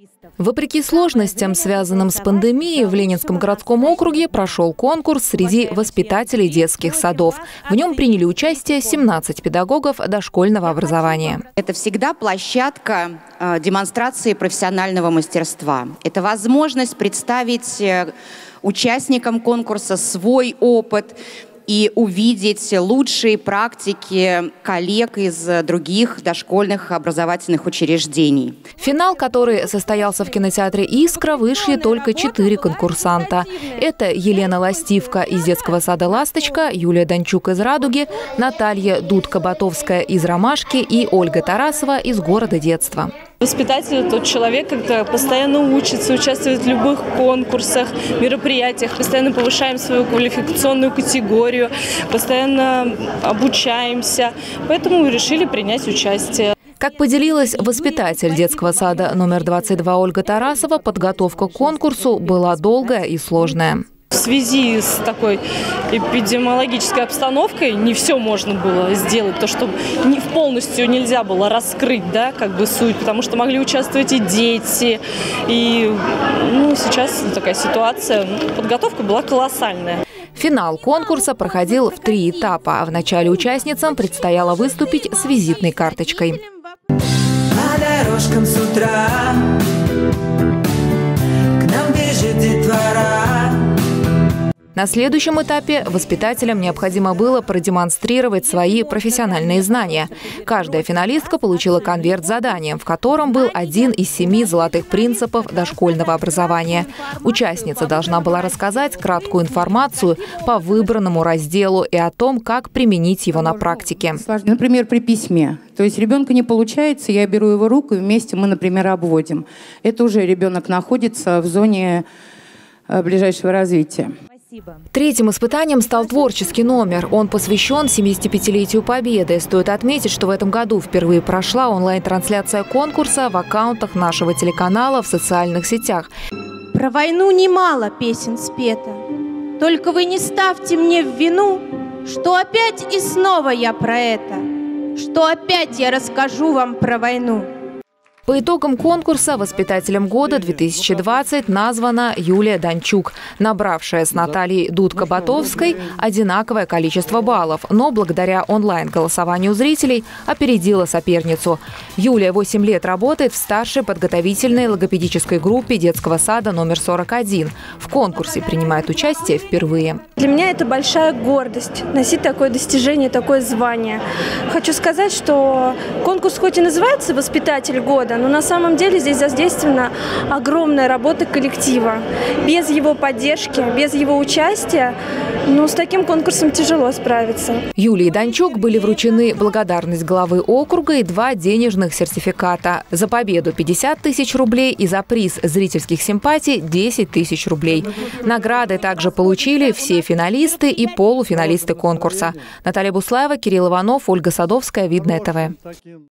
Вопреки сложностям, связанным с пандемией, в Ленинском городском округе прошел конкурс среди воспитателей детских садов. В нем приняли участие 17 педагогов дошкольного образования. Это всегда площадка демонстрации профессионального мастерства. Это возможность представить участникам конкурса свой опыт и увидеть лучшие практики коллег из других дошкольных образовательных учреждений. В финал, который состоялся в кинотеатре «Искра», вышли только 4 конкурсанта. Это Елена Ластивка из детского сада «Ласточка», Юлия Данчук из «Радуги», Наталья Дудка-Батовская из «Ромашки» и Ольга Тарасова из «Города детства». Воспитатель – тот человек, который постоянно учится, участвует в любых конкурсах, мероприятиях, постоянно повышаем свою квалификационную категорию, постоянно обучаемся. Поэтому решили принять участие. Как поделилась воспитатель детского сада номер 22 Ольга Тарасова, подготовка к конкурсу была долгая и сложная. В связи с такой эпидемиологической обстановкой не все можно было сделать, то, что полностью нельзя было раскрыть, суть, потому что могли участвовать и дети. И сейчас такая ситуация. Подготовка была колоссальная. Финал конкурса проходил в 3 этапа. В начале участницам предстояло выступить с визитной карточкой. По дорожкам с утра к нам бежит детвора. На следующем этапе воспитателям необходимо было продемонстрировать свои профессиональные знания. Каждая финалистка получила конверт с заданием, в котором был один из 7 золотых принципов дошкольного образования. Участница должна была рассказать краткую информацию по выбранному разделу и о том, как применить его на практике. Например, при письме. То есть ребенка не получается, я беру его руку и вместе мы, например, обводим. Это уже ребенок находится в зоне ближайшего развития. Третьим испытанием стал творческий номер. Он посвящен 75-летию Победы. Стоит отметить, что в этом году впервые прошла онлайн-трансляция конкурса в аккаунтах нашего телеканала в социальных сетях. Про войну немало песен спето. Только вы не ставьте мне в вину, что опять и снова я про это, что опять я расскажу вам про войну. По итогам конкурса воспитателем года 2020 названа Юлия Данчук, набравшая с Натальей Дудко-Батовской одинаковое количество баллов, но благодаря онлайн-голосованию зрителей опередила соперницу. Юлия 8 лет работает в старшей подготовительной логопедической группе детского сада номер 41. В конкурсе принимает участие впервые. Для меня это большая гордость носить такое достижение, такое звание. Хочу сказать, что конкурс хоть и называется «Воспитатель года», но на самом деле здесь задействована огромная работа коллектива. Без его поддержки, без его участия, с таким конкурсом тяжело справиться. Юлии Данчук были вручены благодарность главы округа и 2 денежных сертификата. За победу 50 тысяч рублей и за приз зрительских симпатий 10 тысяч рублей. Награды также получили все финалисты и полуфиналисты конкурса. Наталья Буслаева, Кирилл Иванов, Ольга Садовская, Видное ТВ.